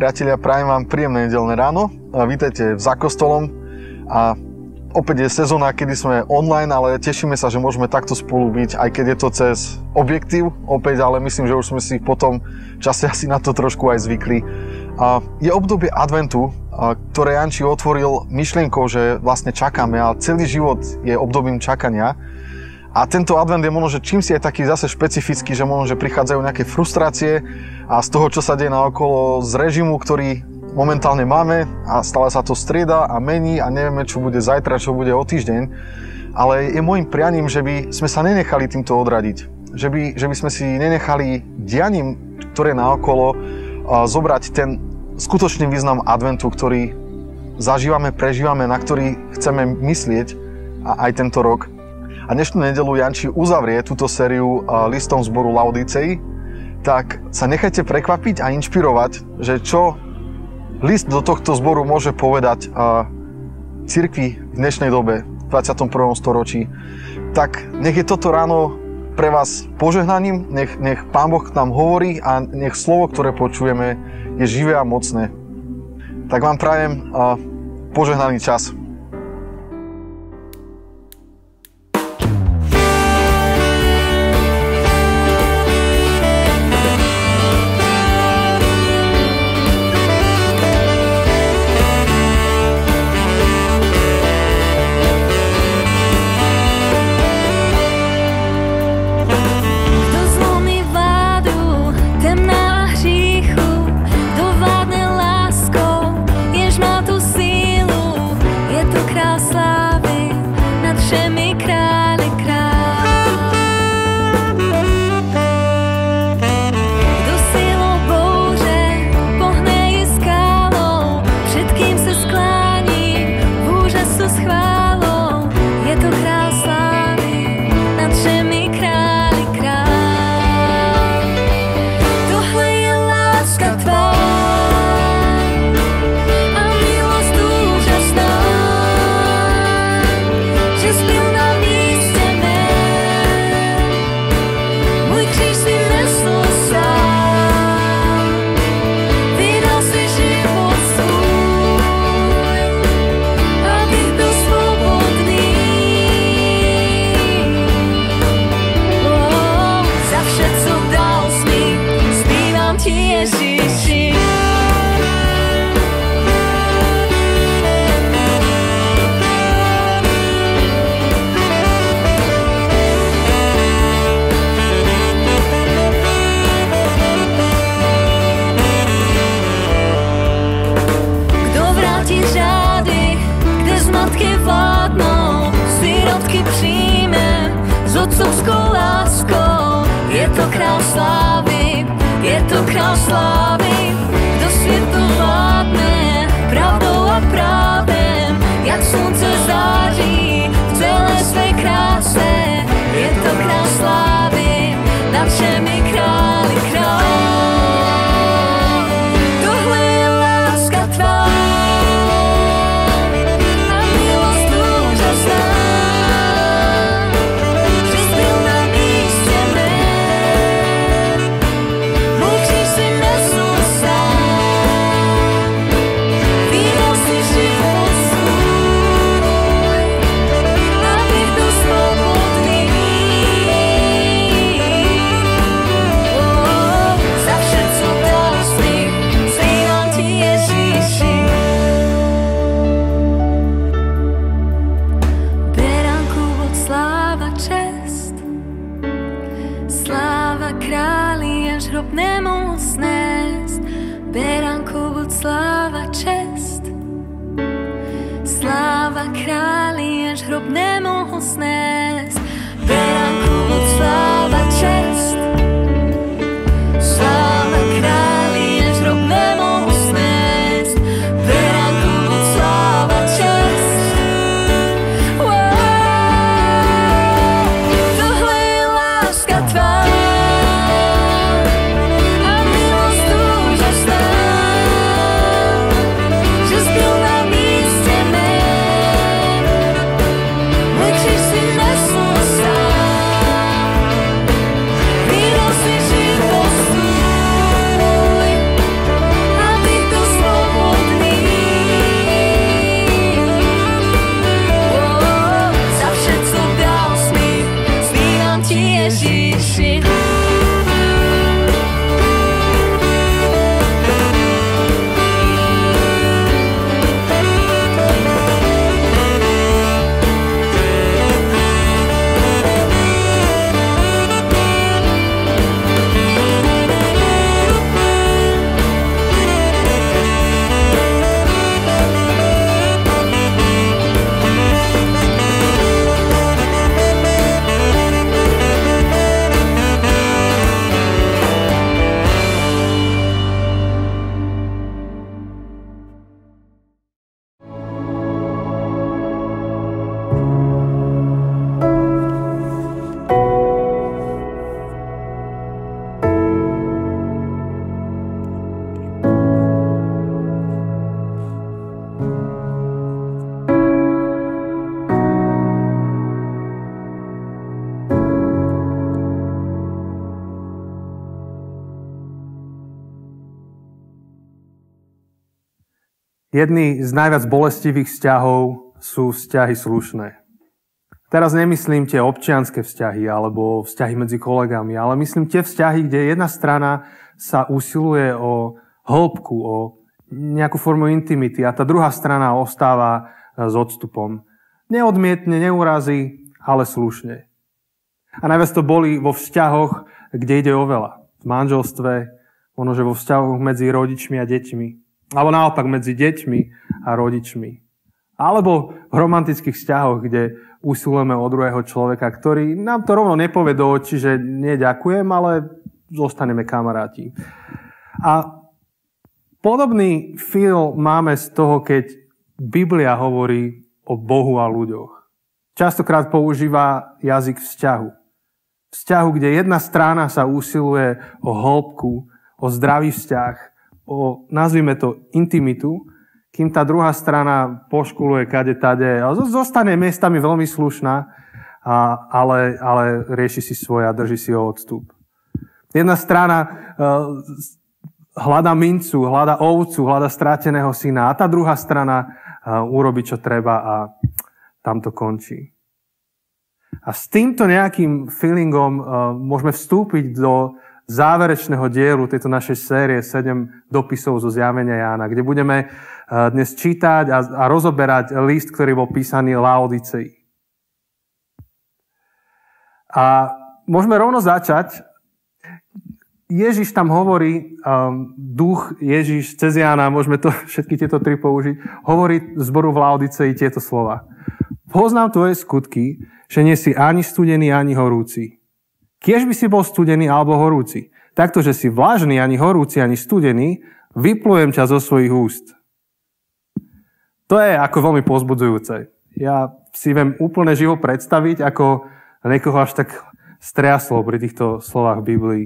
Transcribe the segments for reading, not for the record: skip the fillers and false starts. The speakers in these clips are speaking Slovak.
Priatelia, prajem vám príjemné nedeľné ráno. Vítajte za kostolom. A opäť je sezóna, kedy sme online, ale tešíme sa, že môžeme takto spolu byť, aj keď je to cez objektív opäť, ale myslím, že už sme si po tom čase asi na to trošku aj zvykli. Je obdobie adventu, ktoré Janči otvoril myšlienkou, že vlastne čakáme a celý život je obdobím čakania. A tento advent je možno, že čím si je taký zase špecifický, že možno, že prichádzajú nejaké frustrácie a z toho, čo sa deje naokolo, z režimu, ktorý momentálne máme a stále sa to strieda a mení a nevieme, čo bude zajtra, čo bude o týždeň. Ale je môjim prianím, že by sme sa nenechali týmto odradiť. Že by sme si nenechali dianím, ktoré naokolo, zobrať ten skutočný význam adventu, ktorý zažívame, prežívame, na ktorý chceme myslieť aj tento rok. A dnešnú nedeľu Janči uzavrie túto sériu listom zboru Laodicei, tak sa nechajte prekvapiť a inšpirovať, že čo list do tohto zboru môže povedať cirkvi v dnešnej dobe, v 21. storočí. Tak nech je toto ráno pre vás požehnaním, nech Pán Boh k nám hovorí a nech slovo, ktoré počujeme, je živé a mocné. Tak vám prajem požehnaný čas. Jedný z najviac bolestivých vzťahov sú vzťahy slušné. Teraz nemyslím tie občianske vzťahy alebo vzťahy medzi kolegami, ale myslím tie vzťahy, kde jedna strana sa usiluje o hĺbku, o nejakú formu intimity a tá druhá strana ostáva s odstupom. Neodmietne, neurazí, ale slušne. A najviac to boli vo vzťahoch, kde ide o veľa. V manželstve, možno, že vo vzťahoch medzi rodičmi a deťmi. Alebo naopak medzi deťmi a rodičmi. Alebo v romantických vzťahoch, kde usilujeme o druhého človeka, ktorý nám to rovno nepovie do očí, že neďakujem, ale zostaneme kamaráti. A podobný feel máme z toho, keď Biblia hovorí o Bohu a ľuďoch. Častokrát používa jazyk vzťahu. Vzťahu, kde jedna strana sa usiluje o hĺbku, o zdravý vzťah, o, nazvime to, intimitu, kým tá druhá strana poškuluje kade-tade a zostane miestami veľmi slušná, ale rieši si svoje a drží si ho odstup. Jedna strana hľadá mincu, hľadá ovcu, hľadá stráteného syna a tá druhá strana urobí, čo treba a tam to končí. A s týmto nejakým feelingom môžeme vstúpiť do záverečného dielu tejto našej série 7 dopisov zo Zjavenia Jána, kde budeme dnes čítať a rozoberať list, ktorý bol písaný Laodicei. A môžeme rovno začať. Ježiš tam hovorí, duch Ježiš cez Jána, môžeme to všetky tieto tri použiť, hovorí zboru v Laodicei tieto slova. Poznám tvoje skutky, že nie si ani studený, ani horúci. Kiež by si bol studený alebo horúci. Takto, že si vlažný, ani horúci, ani studený, vyplujem ťa zo svojich úst. To je ako veľmi povzbudzujúce. Ja si viem úplne živo predstaviť, ako niekoho až tak striaslo pri týchto slovách Biblii.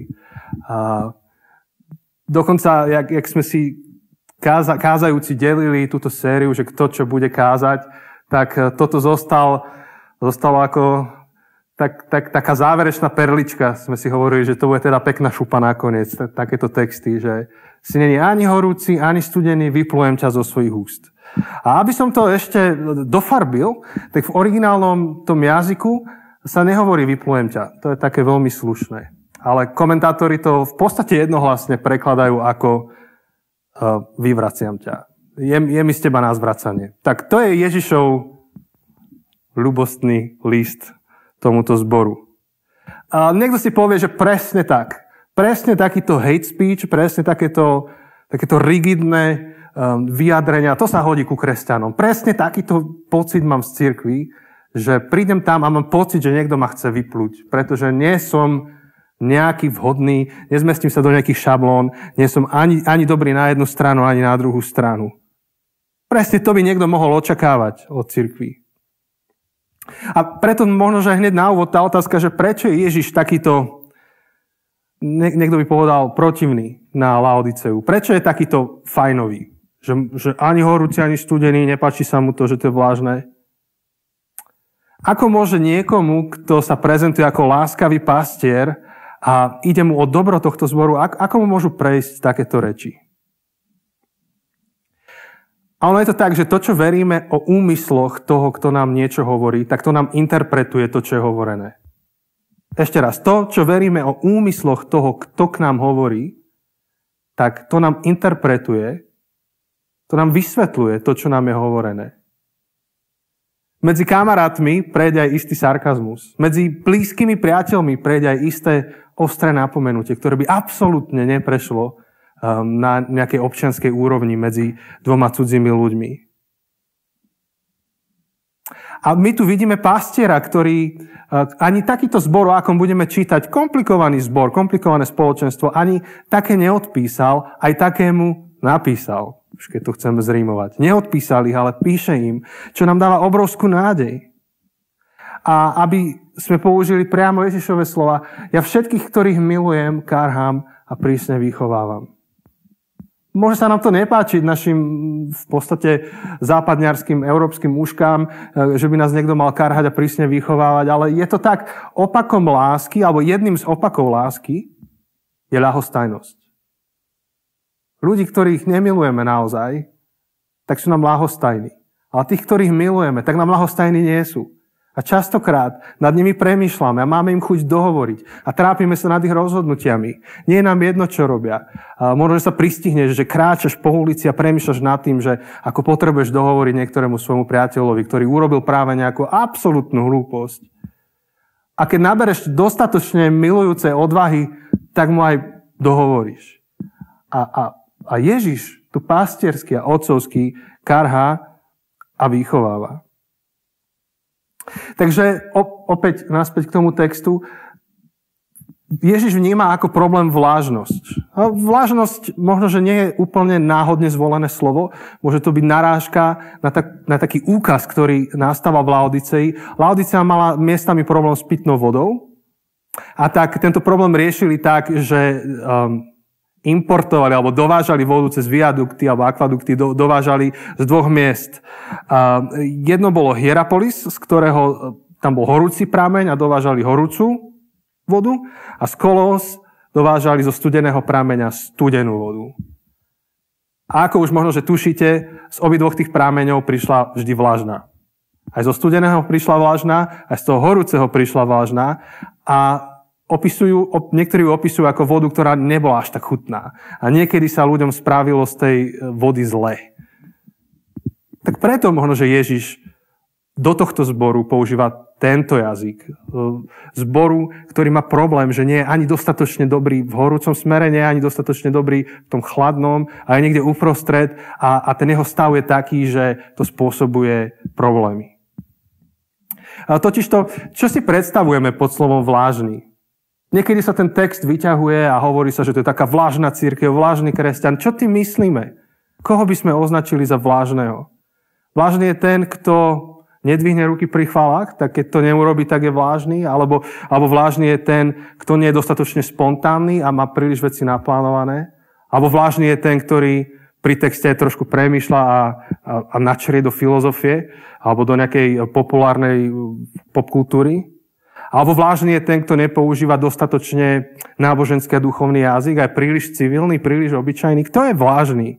Dokonca, jak sme si kázajúci delili túto sériu, že kto čo bude kázať, tak toto zostalo ako taká záverečná perlička. Sme si hovorili, že to bude teda pekná šupa nakoniec. Takéto texty, že si není ani horúci, ani studený, vyplujem ťa zo svojich úst. A aby som to ešte dofarbil, tak v originálnom tom jazyku sa nehovorí vyplujem ťa. To je také veľmi slušné. Ale komentátori to v podstate jednohlasne prekladajú ako vyvraciam ťa. Je mi z teba na zvracanie. Tak to je Ježišov ľubostný list tomuto zboru. A niekto si povie, že presne tak. Presne takýto hate speech, presne takéto rigidné vyjadrenia, to sa hodí ku kresťanom. Presne takýto pocit mám z cirkvi, že prídem tam a mám pocit, že niekto ma chce vypluť, pretože nie som nejaký vhodný, nezmestím sa do nejakých šablón, nie som ani dobrý na jednu stranu, ani na druhú stranu. Presne to by niekto mohol očakávať od cirkvi. A preto možno, že hneď na úvod tá otázka, že prečo je Ježiš takýto, niekto by povedal, protivný na Laodiceu. Prečo je takýto fajnový? Že ani horúci, ani studený, nepáči sa mu to, že to je vlážne. Ako môže niekomu, kto sa prezentuje ako láskavý pastier a ide mu o dobro tohto zboru, ako mu môžu prejsť takéto reči? A ono je to tak, že to, čo veríme o úmysloch toho, kto nám niečo hovorí, tak to nám interpretuje to, čo je hovorené. Ešte raz, to, čo veríme o úmysloch toho, kto k nám hovorí, tak to nám interpretuje, to nám vysvetľuje to, čo nám je hovorené. Medzi kamarátmi prejde aj istý sarkazmus. Medzi blízkymi priateľmi prejde aj isté ostré napomenutie, ktoré by absolútne neprešlo na nejakej občianskej úrovni medzi dvoma cudzími ľuďmi. A my tu vidíme pastiera, ktorý ani takýto zbor, o akom budeme čítať, komplikovaný zbor, komplikované spoločenstvo, ani také neodpísal, aj takému napísal, už keď to chceme zrímovať. Neodpísal ich, ale píše im, čo nám dáva obrovskú nádej. A aby sme použili priamo Ježišove slova, ja všetkých, ktorých milujem, karhám a prísne vychovávam. Môže sa nám to nepáčiť našim v podstate západňarským, európskym mužkám, že by nás niekto mal karhať a prísne vychovávať, ale je to tak, opakom lásky, alebo jedným z opakov lásky je ľahostajnosť. Ľudí, ktorých nemilujeme naozaj, tak sú nám ľahostajní. Ale tých, ktorých milujeme, tak nám ľahostajní nie sú. A častokrát nad nimi premýšľame a máme im chuť dohovoriť. A trápime sa nad ich rozhodnutiami. Nie je nám jedno, čo robia. A možno, že sa pristihneš, že kráčaš po ulici a premýšľaš nad tým, že ako potrebuješ dohovoriť niektorému svojmu priateľovi, ktorý urobil práve nejakú absolútnu hlúposť. A keď nabereš dostatočne milujúcej odvahy, tak mu aj dohovoríš. A Ježiš tu pastiersky a otcovský karhá a vychováva. Takže opäť naspäť k tomu textu. Ježiš vníma ako problém vlážnosť. A vlážnosť možno, že nie je úplne náhodne zvolené slovo. Môže to byť narážka na taký úkaz, ktorý nastáva v Laodicei. Laodicea mala miestami problém s pitnou vodou. A tak tento problém riešili tak, že importovali alebo dovážali vodu cez viadukty alebo akvadukty, dovážali z dvoch miest. Jedno bolo Hierapolis, z ktorého tam bol horúci prameň a dovážali horúcu vodu, a z Kolos dovážali zo studeného prameňa studenú vodu. A ako už možno, že tušíte, z obidvoch tých prameňov prišla vždy vlažná. Aj zo studeného prišla vlažná, aj z toho horúceho prišla vlažná, a niektorí ju opisujú ako vodu, ktorá nebola až tak chutná. A niekedy sa ľuďom spravilo z tej vody zle. Tak preto možno, že Ježiš do tohto zboru používa tento jazyk. Zboru, ktorý má problém, že nie je ani dostatočne dobrý v horúcom smere, nie je ani dostatočne dobrý v tom chladnom, a je niekde uprostred, a ten jeho stav je taký, že to spôsobuje problémy. Totižto, čo si predstavujeme pod slovom vlážny? Niekedy sa ten text vyťahuje a hovorí sa, že to je taká vlážna cirkev, vlážny kresťan. Čo tým myslíme? Koho by sme označili za vlážneho? Vlážny je ten, kto nedvihne ruky pri chválach, tak keď to neurobí, tak je vlážny. Alebo vlážny je ten, kto nie je dostatočne spontánny a má príliš veci naplánované. Alebo vlážny je ten, ktorý pri texte trošku premýšľa a načrie do filozofie alebo do nejakej populárnej popkultúry. Alebo vlážny je ten, kto nepoužíva dostatočne náboženský a duchovný jazyk, aj príliš civilný, príliš obyčajný. Kto je vlážny?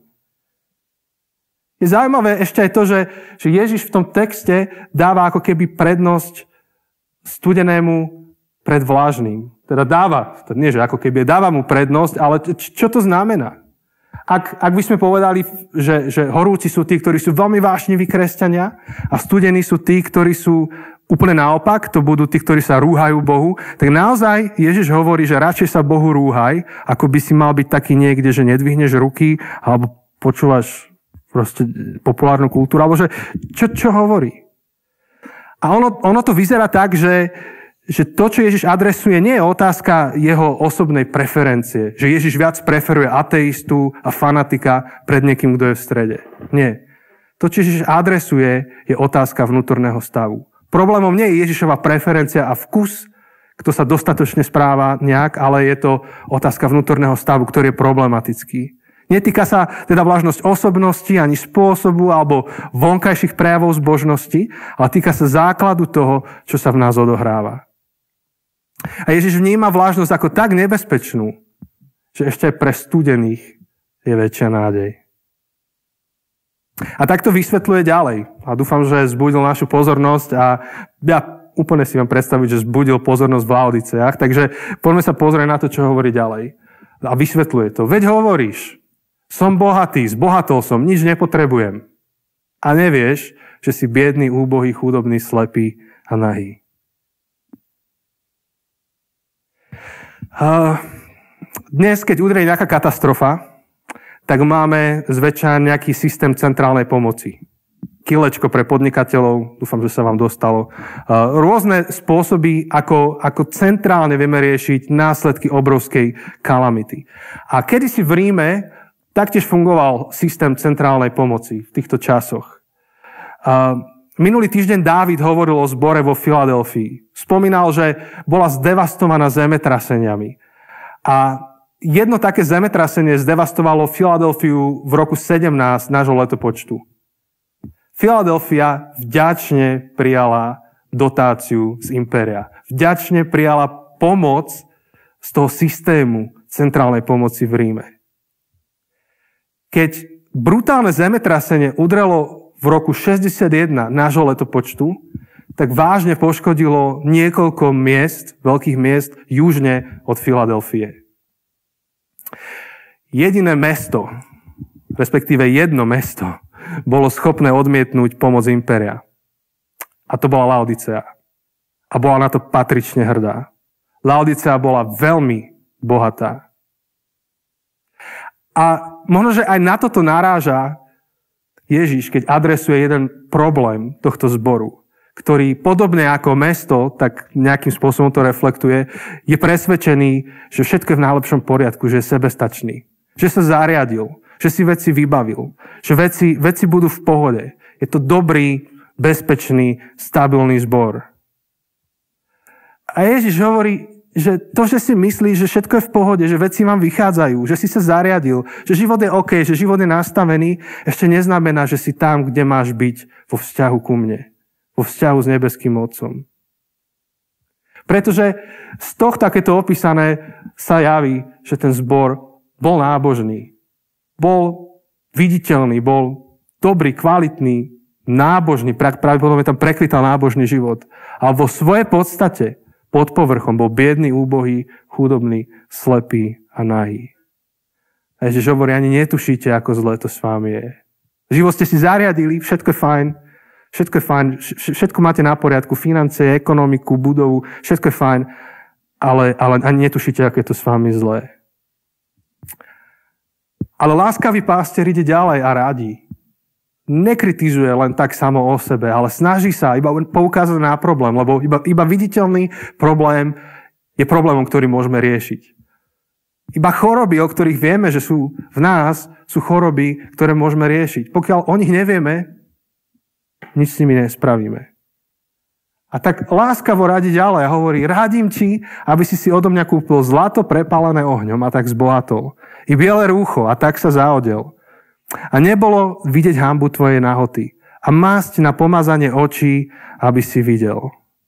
Je zaujímavé ešte aj to, že Ježiš v tom texte dáva ako keby prednosť studenému pred vlážnym. Teda dáva, nie že ako keby, dáva mu prednosť, ale čo to znamená? Ak by sme povedali, že horúci sú tí, ktorí sú veľmi vášniví kresťania, a studení sú tí, ktorí sú úplne naopak, to budú tí, ktorí sa rúhajú Bohu, tak naozaj Ježiš hovorí, že radšej sa Bohu rúhaj, ako by si mal byť taký niekde, že nedvihneš ruky, alebo počúvaš proste populárnu kultúru, alebo že čo hovorí. A ono to vyzerá tak, že to, čo Ježiš adresuje, nie je otázka jeho osobnej preferencie. Že Ježiš viac preferuje ateistu a fanatika pred niekým, kto je v strede. Nie. To, čo Ježiš adresuje, je otázka vnútorného stavu. Problémom nie je Ježišova preferencia a vkus, kto sa dostatočne správa nejak, ale je to otázka vnútorného stavu, ktorý je problematický. Netýka sa teda vlážnosť osobnosti, ani spôsobu alebo vonkajších prejavov zbožnosti, ale týka sa základu toho, čo sa v nás odohráva. A Ježiš vníma vlážnosť ako tak nebezpečnú, že ešte aj pre studených je väčšia nádej. A tak to vysvetľuje ďalej. A dúfam, že zbudil našu pozornosť, a ja úplne si vám predstaviť, že zbudil pozornosť v Laodicejách. Takže poďme sa pozrieť na to, čo hovorí ďalej. A vysvetľuje to. Veď hovoríš, som bohatý, zbohatol som, nič nepotrebujem. A nevieš, že si biedný, úbohý, chudobný, slepý a nahý. Dnes, keď udrie nejaká katastrofa, tak máme zväčša nejaký systém centrálnej pomoci. Kilečko pre podnikateľov, dúfam, že sa vám dostalo. Rôzne spôsoby, ako centrálne vieme riešiť následky obrovskej kalamity. A kedysi v Ríme taktiež fungoval systém centrálnej pomoci v týchto časoch. Minulý týždeň Dávid hovoril o zbore vo Filadelfii. Spomínal, že bola zdevastovaná zemetraseniami. A jedno také zemetrasenie zdevastovalo Filadelfiu v roku 17 nášho letopočtu. Filadelfia vďačne prijala dotáciu z impéria. Vďačne prijala pomoc z toho systému centrálnej pomoci v Ríme. Keď brutálne zemetrasenie udrelo v roku 61 nášho letopočtu, tak vážne poškodilo niekoľko miest, veľkých miest, južne od Filadelfie. Jediné mesto, respektíve jedno mesto, bolo schopné odmietnúť pomoc impéria. A to bola Laodicea. A bola na to patrične hrdá. Laodicea bola veľmi bohatá. A možno, že aj na toto naráža Ježiš, keď adresuje jeden problém tohto zboru, ktorý podobne ako mesto, tak nejakým spôsobom to reflektuje, je presvedčený, že všetko je v najlepšom poriadku, že je sebestačný, že sa zariadil, že si veci vybavil, že veci budú v pohode. Je to dobrý, bezpečný, stabilný zbor. A Ježiš hovorí, že to, že si myslíš, že všetko je v pohode, že veci vám vychádzajú, že si sa zariadil, že život je OK, že život je nastavený, ešte neznamená, že si tam, kde máš byť vo vzťahu ku mne, vo vzťahu s nebeským Otcom. Pretože z tohto takéto opísané sa javí, že ten zbor bol nábožný, bol viditeľný, bol dobrý, kvalitný, nábožný, pravdepodobne tam prekvital nábožný život. Ale vo svojej podstate pod povrchom bol biedný, úbohý, chudobný, slepý a nahý. A Ježiš hovorí, ani netušíte, ako zlé to s vámi je. Život ste si zariadili, všetko je fajn, všetko máte na poriadku, financie, ekonomiku, budovu, všetko je fajn, ale ani netušíte, ako je to s vámi zlé. Ale láskavý pástier ide ďalej a radí. Nekritizuje len tak samo o sebe, ale snaží sa iba poukázať na problém, lebo iba viditeľný problém je problémom, ktorý môžeme riešiť. Iba choroby, o ktorých vieme, že sú v nás, sú choroby, ktoré môžeme riešiť. Pokiaľ o nich nevieme, nič s nimi nespravíme. A tak láskavo radí ďalej a hovorí, radím ti, aby si odo mňa kúpil zlato prepálené ohňom a tak zbohatol. I biele rúcho a tak sa zaodel. A nebolo vidieť hanbu tvojej nahoty. A masť na pomazanie očí, aby si videl.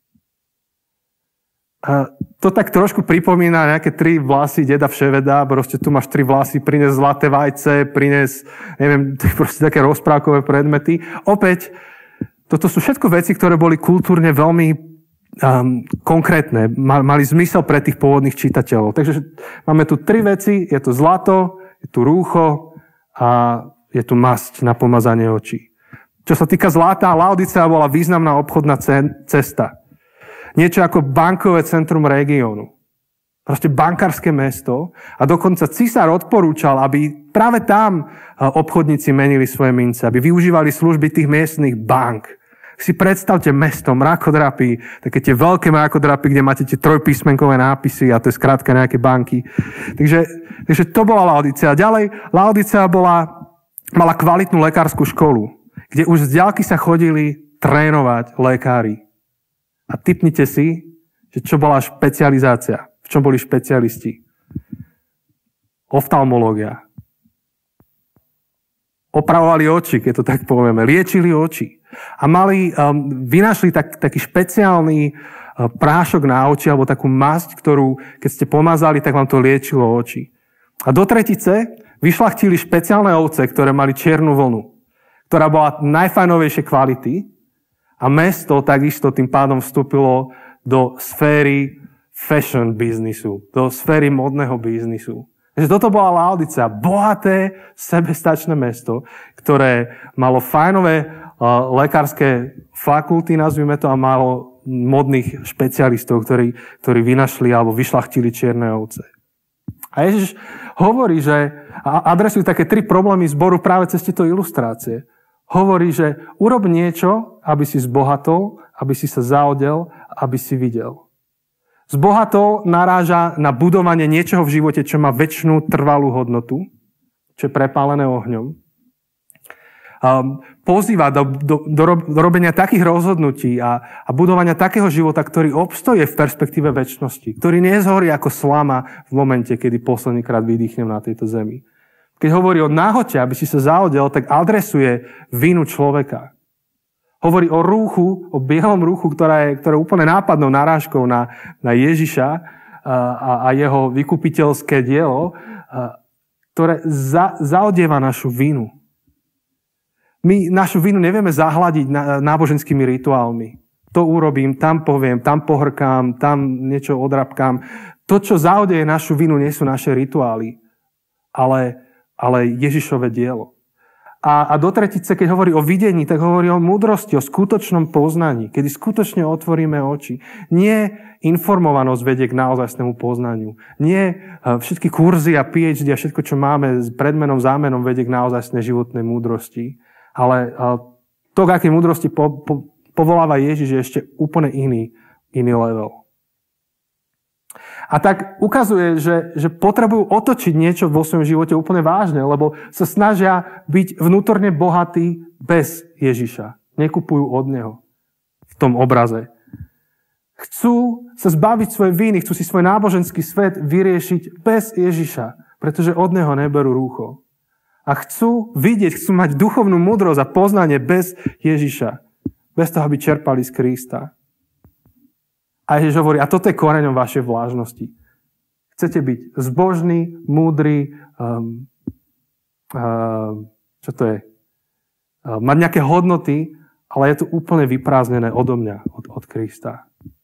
A to tak trošku pripomína nejaké 3 vlasy deda Vševeda. Proste tu máš 3 vlasy, prines zlaté vajce, prines, neviem, proste také rozprávkové predmety. Opäť, toto sú všetko veci, ktoré boli kultúrne veľmi konkrétne. Mali zmysel pre tých pôvodných čitateľov. Takže máme tu 3 veci. Je tu zlato, je tu rúcho, a je tu masť na pomazanie očí. Čo sa týka zlata, Laodicea bola významná obchodná cesta. Niečo ako bankové centrum regiónu. Proste bankárske mesto a dokonca císar odporúčal, aby práve tam obchodníci menili svoje mince, aby využívali služby tých miestnych bank. Si predstavte mesto, mrakodrapy, také tie veľké mrakodrapy, kde máte tie trojpísmenkové nápisy a to je skrátka nejaké banky. Takže to bola Laodicea. Ďalej, Laodicea mala kvalitnú lekárskú školu, kde už z diaľky sa chodili trénovať lekári. A tipnite si, že čo bola špecializácia, v čom boli špecialisti. Oftalmológia. Opravovali oči, keď to tak povieme, liečili oči. A vynašli taký špeciálny prášok na oči, alebo takú masť, ktorú, keď ste pomazali, tak vám to liečilo oči. A do tretice vyšľachtili špeciálne ovce, ktoré mali čiernu vlnu, ktorá bola najfajnovejšej kvality a mesto takisto tým pádom vstúpilo do sféry fashion biznisu, do sféry modného biznisu. Takže toto bola Laodicea, bohaté, sebestačné mesto, ktoré malo fajnové lekárske fakulty, nazvime to, a malo modných špecialistov, ktorí vynašli alebo vyšľachtili čierne ovce. A Ježiš hovorí, že adresuje také 3 problémy zboru práve cez tieto ilustrácie. Hovorí, že urob niečo, aby si zbohatol, aby si sa zaodel, aby si videl. Zbohatol naráža na budovanie niečoho v živote, čo má večnú trvalú hodnotu, čo je prepálené ohňom. Pozýva do robenia takých rozhodnutí a budovania takého života, ktorý obstoje v perspektíve večnosti, ktorý nezhorí ako slama v momente, kedy poslednýkrát vydýchnem na tejto zemi. Keď hovorí o náhote, aby si sa zaodel, tak adresuje vinu človeka. Hovorí o rúchu, o bielom rúchu, ktoré je úplne nápadnou narážkou na Ježiša a jeho vykupiteľské dielo, ktoré zaodieva našu vinu. My našu vinu nevieme zahladiť náboženskými rituálmi. To urobím, tam poviem, tam pohrkám, tam niečo odrabkám. To, čo zaodeje našu vinu, nie sú naše rituály, ale Ježišove dielo. A do tretice, keď hovorí o videní, tak hovorí o múdrosti, o skutočnom poznaní, kedy skutočne otvoríme oči. Nie informovanosť vedie k naozajstnému poznaniu. Nie všetky kurzy a PhD a všetko, čo máme s predmenom, zámenom, vedie k naozajstnej životnej múdrosti. Ale to, k akej múdrosti povoláva Ježiš, je ešte úplne iný level. A tak ukazuje, že potrebujú otočiť niečo vo svojom živote úplne vážne, lebo sa snažia byť vnútorne bohatí bez Ježiša. Nekupujú od Neho v tom obraze. Chcú sa zbaviť svojej viny, chcú si svoj náboženský svet vyriešiť bez Ježiša, pretože od Neho neberú rúcho. A chcú vidieť, chcú mať duchovnú múdrosť a poznanie bez Ježiša. Bez toho, aby čerpali z Krista. A Ježiš hovorí, a toto je koreňom vašej vlážnosti. Chcete byť zbožní, múdri, čo to je? Mať nejaké hodnoty, ale je to úplne vyprázdnené odo mňa, od Krista.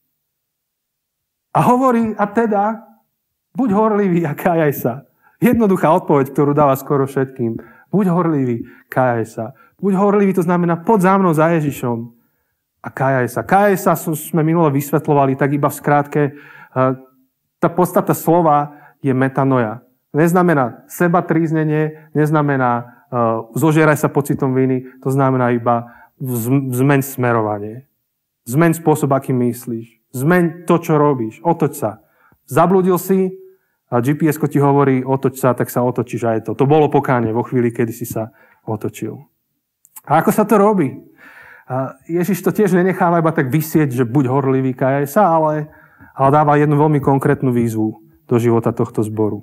A hovorí, a teda, buď horlivý a kájaj sa. Jednoduchá odpoveď, ktorú dáva skoro všetkým. Buď horlivý, kájaj sa. Buď horlivý, to znamená, poď za mnou, za Ježišom. A kájaj sa. Kájaj sa sme minule vysvetľovali, tak iba v skrátke. Tá podstata slova je metanoja. Neznamená seba tríznenie, neznamená zožieraj sa pocitom viny, to znamená iba zmeň smerovanie. Zmeň spôsob, aký myslíš. Zmeň to, čo robíš. Otoč sa. Zablúdil si a GPS-ko ti hovorí otoč sa, tak sa otočíš a je to. To bolo pokánie vo chvíli, kedy si sa otočil. A ako sa to robí? Ježiš to tiež nenecháva iba tak vysieť, že buď horlivý, kájaj sa, ale dáva jednu veľmi konkrétnu výzvu do života tohto zboru.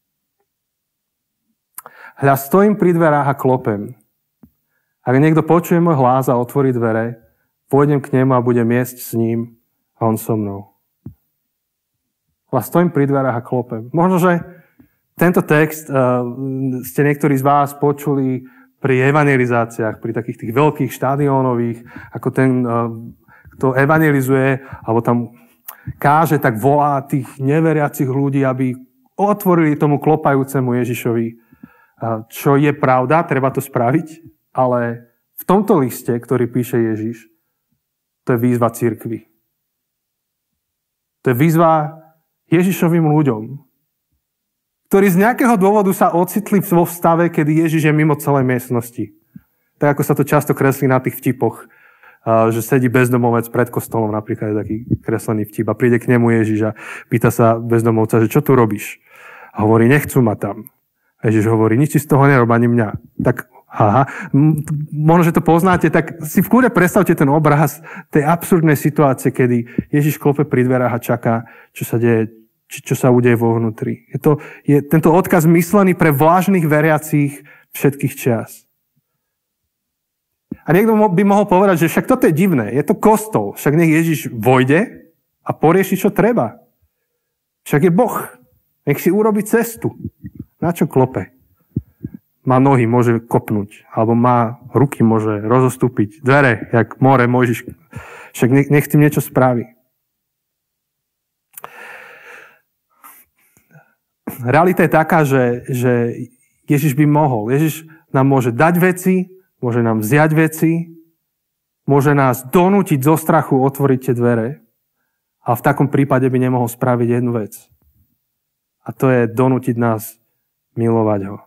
Hľa, stojím pri dverách a klopem. Ak niekto počuje môj hlas a otvorí dvere, pôjdem k nemu a budem jesť s ním a on so mnou. Hľa, stojím pri dverách a klopem. Možno, že tento text ste niektorí z vás počuli pri evangelizáciách, pri takých tých veľkých štadiónových, ako ten, kto evangelizuje, alebo tam káže, tak volá tých neveriacich ľudí, aby otvorili tomu klopajúcemu Ježišovi. Čo je pravda, treba to spraviť, ale v tomto liste, ktorý píše Ježiš, to je výzva cirkvi. To je výzva Ježišovým ľuďom, ktorí z nejakého dôvodu sa ocitli vo stave, kedy Ježiš je mimo celej miestnosti. Tak ako sa to často kreslí na tých vtipoch, že sedí bezdomovec pred kostolom, napríklad je taký kreslený vtip a príde k nemu Ježiš a pýta sa bezdomovca, že čo tu robíš? A hovorí, nechcú ma tam. A Ježiš hovorí, nič si z toho nerob, ani mňa. Tak, možno, že to poznáte, tak si v kľude predstavte ten obraz tej absurdnej situácie, kedy Ježiš klope pri dverách a čaká, čo sa deje, čo sa udeje vo vnútri. Je tento odkaz myslený pre vlážnych veriacich všetkých čias. A niekto by mohol povedať, že však toto je divné, je to kostol, však nech Ježiš vojde a porieši, čo treba. Však je Boh, nech si urobí cestu. Na čo klope? Má nohy, môže kopnúť, alebo má ruky, môže rozostúpiť, dvere, jak more, Mojžiš. Však nech tým niečo spraví. Realita je taká, že Ježiš by mohol. Ježiš nám môže dať veci, môže nám vziať veci, môže nás donútiť zo strachu otvoriť tie dvere, a v takom prípade by nemohol spraviť jednu vec. A to je donútiť nás milovať ho.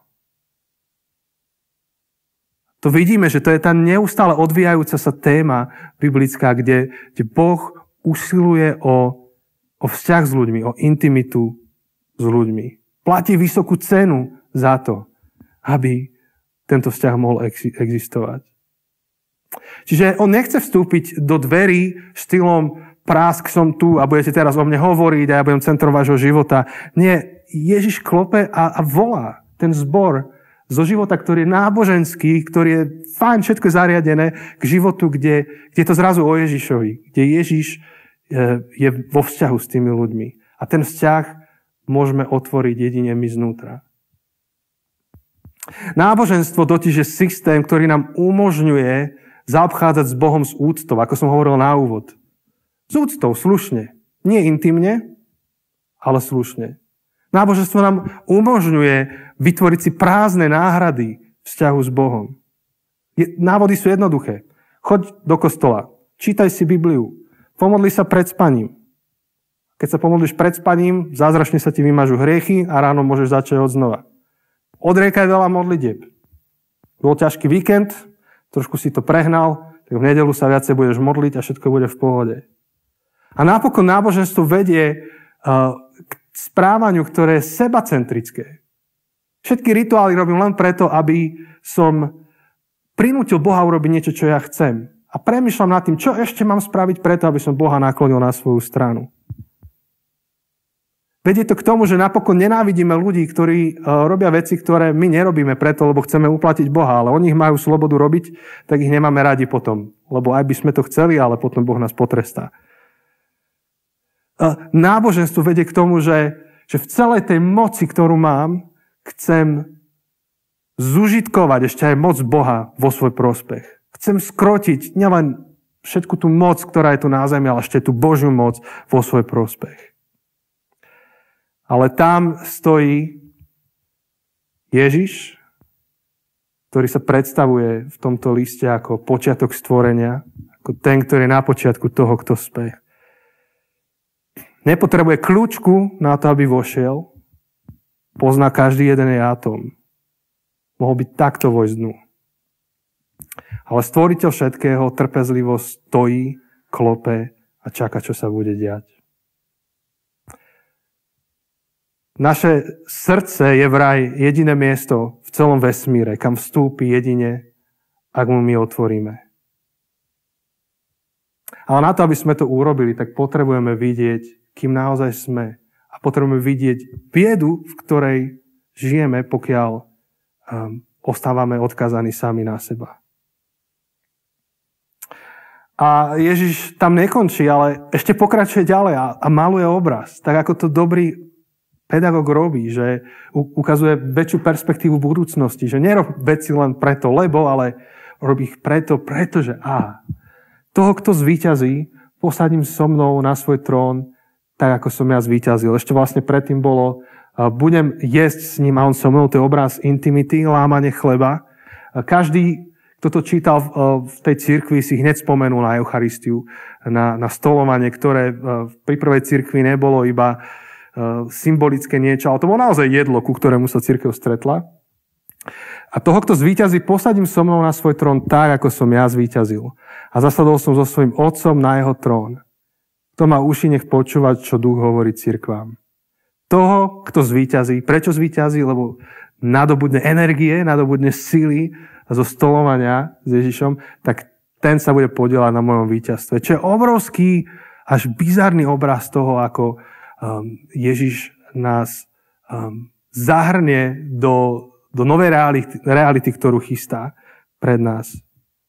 To vidíme, že to je tá neustále odvíjajúca sa téma biblická, kde Boh usiluje o vzťah s ľuďmi, o intimitu s ľuďmi. Platí vysokú cenu za to, aby tento vzťah mohol existovať. Čiže on nechce vstúpiť do dverí štýlom prásk som tu a budete teraz o mne hovoriť a ja budem centrom vášho života. Nie, Ježiš klope a volá ten zbor zo života, ktorý je náboženský, ktorý je fajn, všetko je zariadené, k životu, kde je to zrazu o Ježišovi, kde Ježiš je vo vzťahu s tými ľuďmi. A ten vzťah môžeme otvoriť jedine my znútra. Náboženstvo totiž je systém, ktorý nám umožňuje zaobchádzať s Bohom s úctou, ako som hovoril na úvod. S úctou, slušne. Nie intimne, ale slušne. Náboženstvo nám umožňuje vytvoriť si prázdne náhrady vzťahu s Bohom. Návody sú jednoduché. Choď do kostola, čítaj si Bibliu, pomodli sa pred spaním. Keď sa pomodlíš pred spaním, zázračne sa ti vymažú hriechy a ráno môžeš začať odznova. Odriekaj veľa modlitieb. Bol ťažký víkend, trošku si to prehnal, tak v nedeľu sa viacej budeš modliť a všetko bude v pohode. A napokon náboženstvo vedie k správaniu, ktoré je sebacentrické. Všetky rituály robím len preto, aby som prinútil Boha urobiť niečo, čo ja chcem. A premýšľam nad tým, čo ešte mám spraviť preto, aby som Boha naklonil na svoju stranu. Vedie to k tomu, že napokon nenávidíme ľudí, ktorí robia veci, ktoré my nerobíme preto, lebo chceme uplatiť Boha, ale oni majú slobodu robiť, tak ich nemáme radi potom. Lebo aj by sme to chceli, ale potom Boh nás potrestá. Náboženstvo vedie k tomu, že v celej tej moci, ktorú mám, chcem zužitkovať ešte aj moc Boha vo svoj prospech. Chcem skrotiť nielen všetku tú moc, ktorá je tu na zemi, ale ešte tú Božiu moc vo svoj prospech. Ale tam stojí Ježiš, ktorý sa predstavuje v tomto liste ako počiatok stvorenia, ako ten, ktorý je na počiatku toho, kto spie. Nepotrebuje kľúčku na to, aby vošiel. Pozná každý jeden jej atóm. Mohol byť takto vojsť dnu. Ale stvoriteľ všetkého trpezlivo stojí, klope a čaká, čo sa bude diať. Naše srdce je vraj jediné miesto v celom vesmíre, kam vstúpi jedine, ak mu my otvoríme. Ale na to, aby sme to urobili, tak potrebujeme vidieť, kým naozaj sme. A potrebujeme vidieť biedu, v ktorej žijeme, pokiaľ ostávame odkazaní sami na seba. A Ježiš tam nekončí, ale ešte pokračuje ďalej a maluje obraz. Tak ako to dobrý pedagóg robí, že ukazuje väčšiu perspektívu budúcnosti, že nerob veci len preto, lebo, ale robí ich pretože toho, kto zvíťazí, posadím so mnou na svoj trón, tak ako som ja zvíťazil. Ešte vlastne predtým bolo, budem jesť s ním a on so mnou, to je obraz intimity, lámanie chleba. Každý, kto to čítal v tej cirkvi, si hneď spomenul na Eucharistiu, na stolovanie, ktoré pri prvej cirkvi nebolo iba symbolické niečo, ale to bolo naozaj jedlo, ku ktorému sa cirkev stretla. A toho, kto zvíťazí, posadím so mnou na svoj trón tak, ako som ja zvíťazil. A zasadol som so svojím otcom na jeho trón. Kto má uši, nech počúvať, čo duch hovorí cirkvám. Toho, kto zvíťazí. Prečo zvíťazí? Lebo nadobudne energie, nadobudne sily zo stolovania s Ježišom, tak ten sa bude podieľať na mojom víťazstve. Čo je obrovský, až bizarný obraz toho, ako Ježiš nás zahrnie do novej reality, ktorú chystá pred nás.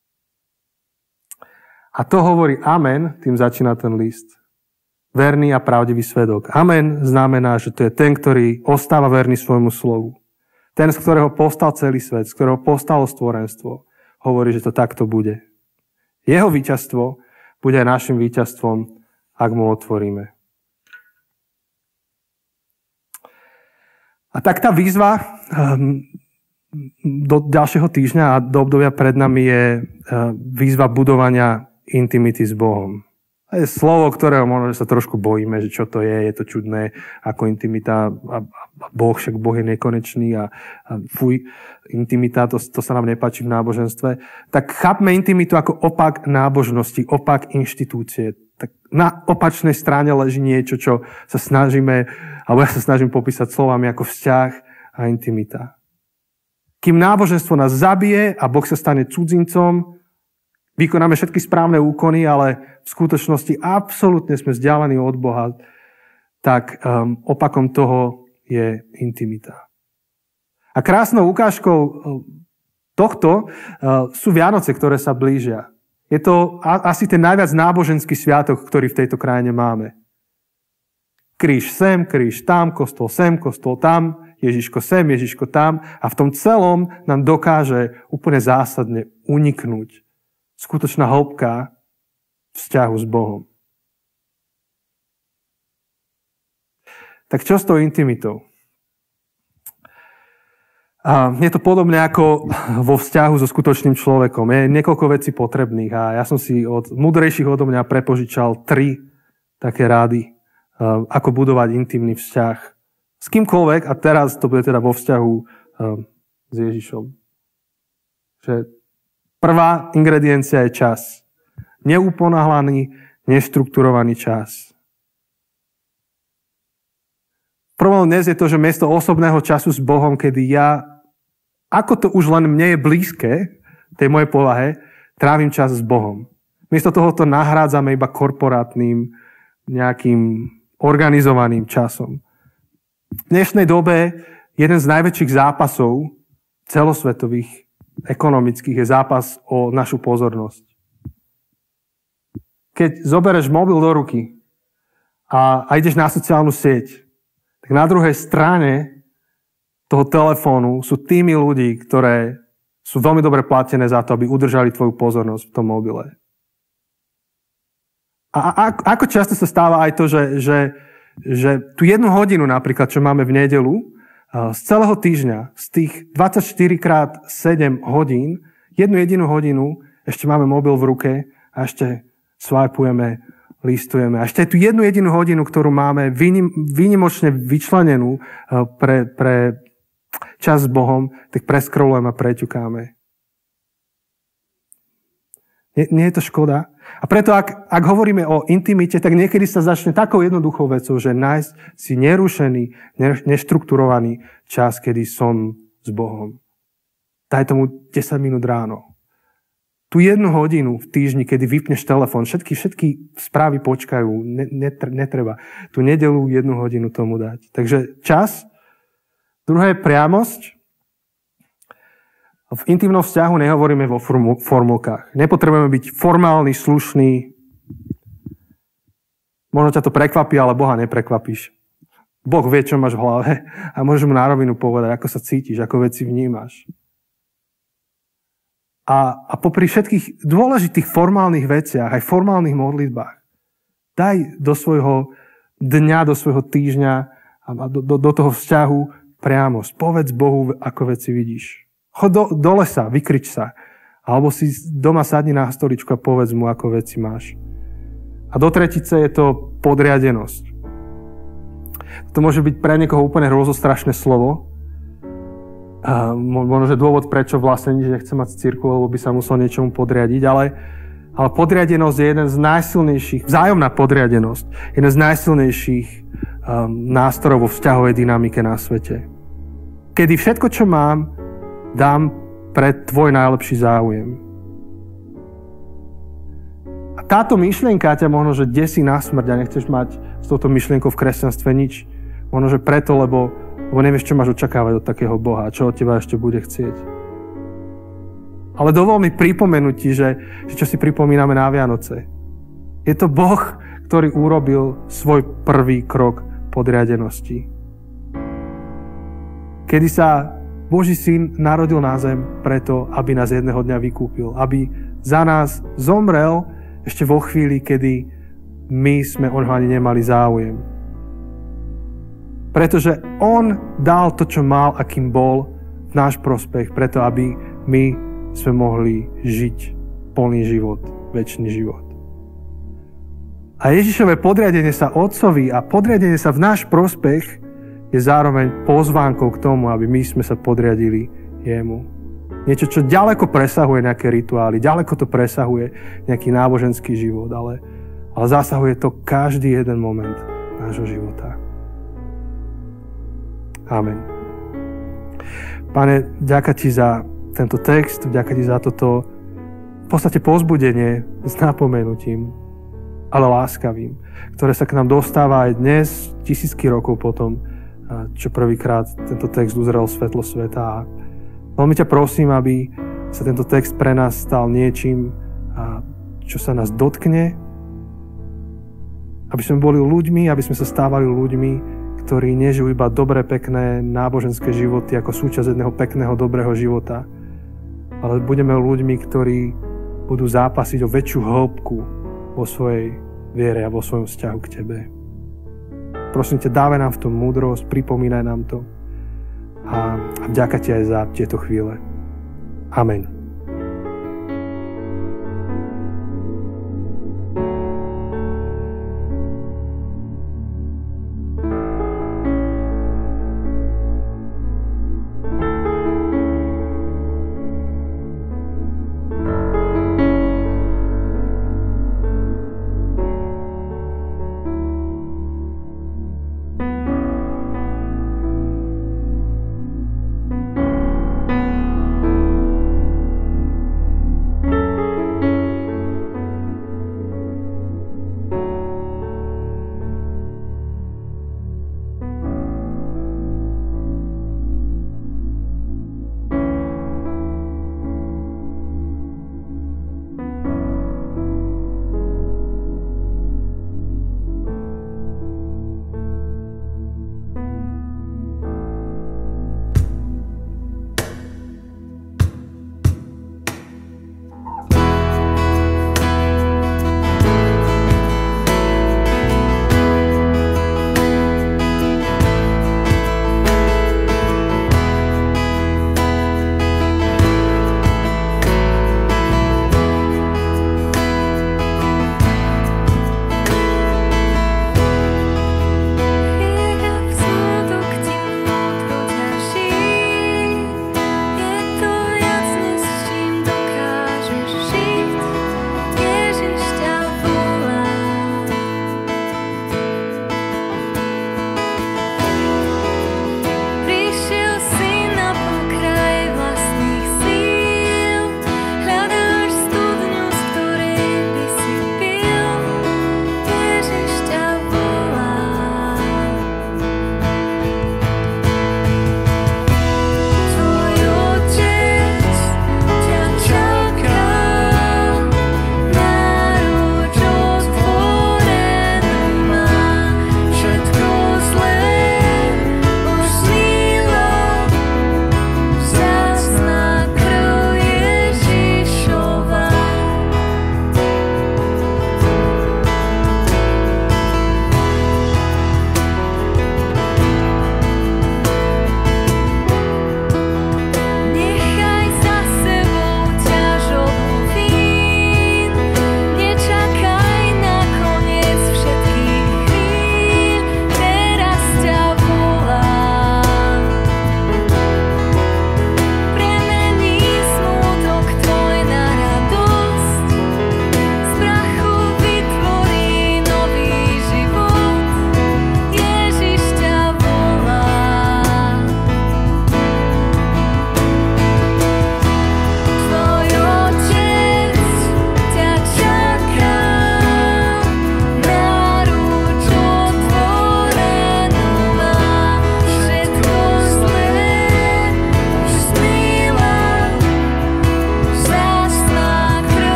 A to hovorí amen, tým začína ten list. Verný a pravdivý svedok. Amen znamená, že to je ten, ktorý ostáva verný svojmu slovu. Ten, z ktorého povstal celý svet, z ktorého povstalo stvorenstvo, hovorí, že to takto bude. Jeho víťazstvo bude aj našim víťazstvom, ak mu otvoríme. A tak tá výzva do ďalšieho týždňa a do obdobia pred nami je výzva budovania intimity s Bohom. To je slovo, ktorého možno sa trošku bojíme, že čo to je to čudné, ako intimita a Boh, však Boh je nekonečný a intimita, to sa nám nepáči v náboženstve. Tak chápme intimitu ako opak nábožnosti, opak inštitúcie. Tak na opačnej strane leží niečo, čo sa snažíme, alebo ja sa snažím popísať slovami ako vzťah a intimita. Kým náboženstvo nás zabije a Boh sa stane cudzincom, vykonáme všetky správne úkony, ale v skutočnosti absolútne sme vzdialení od Boha, tak opakom toho je intimita. A krásnou ukážkou tohto sú Vianoce, ktoré sa blížia. Je to asi ten najviac náboženský sviatok, ktorý v tejto krajine máme. Kríž sem, kríž tam, kostol sem, kostol tam. Ježiško sem, Ježiško tam a v tom celom nám dokáže úplne zásadne uniknúť skutočná hĺbka vzťahu s Bohom. Tak čo s tou intimitou? Je to podobné ako vo vzťahu so skutočným človekom. Je niekoľko vecí potrebných a ja som si od múdrejších odo mňa prepožičal 3 také rády, ako budovať intimný vzťah s kýmkoľvek a teraz to bude teda vo vzťahu s Ježišom. Že prvá ingrediencia je čas. Neuponáhlaný, neštrukturovaný čas. Prvom dnes je to, že miesto osobného času s Bohom, kedy ja, ako to už len mne je blízke, tej mojej povahe, trávim čas s Bohom. Miesto toho to nahrádzame iba korporátnym, nejakým organizovaným časom. V dnešnej dobe jeden z najväčších zápasov celosvetových, ekonomických, je zápas o našu pozornosť. Keď zobereš mobil do ruky a ideš na sociálnu sieť, tak na druhej strane toho telefónu sú týmy ľudí, ktoré sú veľmi dobre platené za to, aby udržali tvoju pozornosť v tom mobile. A ako často sa stáva aj to, že tú 1 hodinu napríklad, čo máme v nedeľu, z celého týždňa, z tých 24x7 hodín, 1 jedinú hodinu ešte máme mobil v ruke a ešte swipujeme, listujeme. A ešte aj tú 1 jedinú hodinu, ktorú máme výnimočne vyčlenenú pre čas s Bohom, tak preskrolujeme a preťukáme. Nie je to škoda? A preto, ak hovoríme o intimite, tak niekedy sa začne takou jednoduchou vecou, že nájsť si nerušený, neštrukturovaný čas, kedy som s Bohom. Daj tomu 10 minút ráno. Tu 1 hodinu v týždni, kedy vypneš telefón, všetky správy počkajú, netreba. Tu nedeľu 1 hodinu tomu dať. Takže čas. Druhé je priamosť. V intimnom vzťahu nehovoríme vo formulkách. Nepotrebujeme byť formálny, slušný. Možno ťa to prekvapí, ale Boha neprekvapíš. Boh vie, čo máš v hlave a môžeš mu na rovinu povedať, ako sa cítiš, ako veci vnímaš. A popri všetkých dôležitých formálnych veciach, aj formálnych modlitbách, daj do svojho dňa, do svojho týždňa a do toho vzťahu priamosť. Povedz Bohu, ako veci vidíš. Chod do lesa, vykrič sa. Alebo si doma sadni na stoličku a povedz mu, ako veci máš. A do tretice je to podriadenosť. To môže byť pre niekoho úplne hrozostrašné slovo. A možno, že dôvod, prečo vlastne nič nechce mať z cirkvu, lebo by sa musel niečomu podriadiť, ale podriadenosť je jeden z najsilnejších, vzájomná podriadenosť, jeden z najsilnejších nástrojov vo vzťahovej dynamike na svete. Kedy všetko, čo mám, dám pre tvoj najlepší záujem. A táto myšlienka ťa možno, že desí na smrť a nechceš mať s touto myšlienkou v kresťanstve nič. Možno, že preto, lebo nevieš, čo máš očakávať od takého Boha a čo od teba ešte bude chcieť. Ale dovol mi pripomenúť ti, že čo si pripomíname na Vianoce. Je to Boh, ktorý urobil svoj prvý krok podriadenosti. Kedy sa Boží syn narodil na zem preto, aby nás jedného dňa vykúpil. Aby za nás zomrel ešte vo chvíli, kedy my sme o ňo ani nemali záujem. Pretože on dal to, čo mal, akým bol, v náš prospech, preto aby my sme mohli žiť plný život, večný život. A Ježišové podriadenie sa Otcovi a podriadenie sa v náš prospech je zároveň pozvánkou k tomu, aby my sme sa podriadili jemu. Niečo, čo ďaleko presahuje nejaké rituály, ďaleko to presahuje nejaký náboženský život, ale zasahuje to každý jeden moment nášho života. Amen. Pane, vďaka ti za tento text, vďaka ti za toto v podstate povzbudenie s napomenutím, ale láskavým, ktoré sa k nám dostáva aj dnes, tisícky rokov potom, čo prvýkrát tento text uzrel svetlo sveta. A veľmi ťa prosím, aby sa tento text pre nás stal niečím, čo sa nás dotkne, aby sme boli ľuďmi, aby sme sa stávali ľuďmi, ktorí nežijú iba dobré, pekné náboženské životy ako súčasť jedného pekného, dobrého života, ale budeme ľuďmi, ktorí budú zápasiť o väčšiu hĺbku vo svojej viere a vo svojom vzťahu k Tebe. Prosím ťa, dávaj nám v tom múdrosť, pripomínaj nám to a vďaka Ti aj za tieto chvíle. Amen.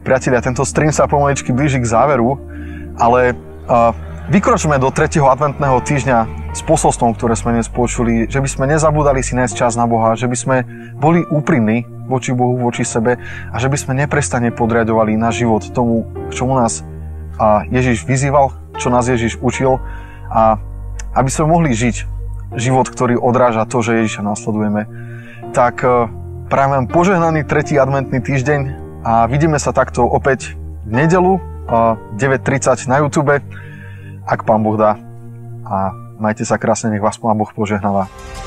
Priatelia, tento stream sa pomaličky blíži k záveru, ale vykročme do 3. adventného týždňa s posolstvom, ktoré sme dnes počuli, že by sme nezabúdali si nájsť čas na Boha, že by sme boli úprimní voči Bohu, voči sebe a že by sme neprestane podriadovali náš život tomu, k čomu nás Ježiš vyzýval, čo nás Ježiš učil a aby sme mohli žiť život, ktorý odráža to, že Ježiša nasledujeme. Tak prajem vám požehnaný 3. adventný týždeň a vidíme sa takto opäť v nedeľu 9:30 na YouTube, ak Pán Boh dá. A majte sa krásne, nech vás Pán Boh požehnáva.